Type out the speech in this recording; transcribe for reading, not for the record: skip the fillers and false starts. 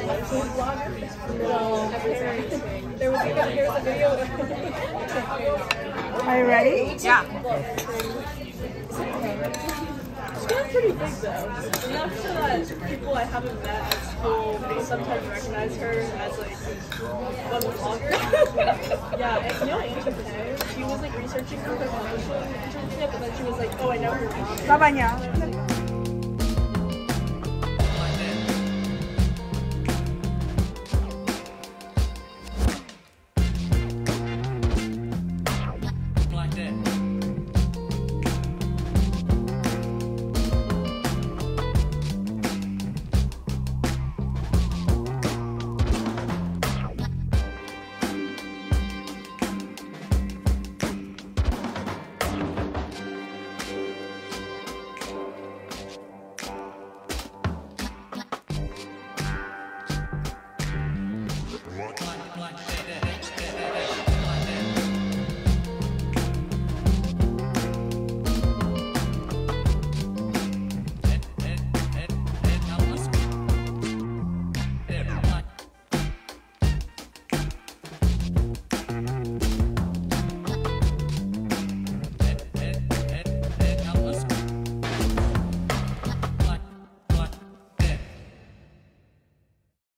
food blogger. Well, there was even here's a video. Are you ready? Yeah. She's pretty big though. Enough so that people I haven't met at school may sometimes recognize her as like a vlogger. Yeah, and you know Angel Tay? She was like researching for her publishing internship and then she was like, oh I know her. Bye bye now.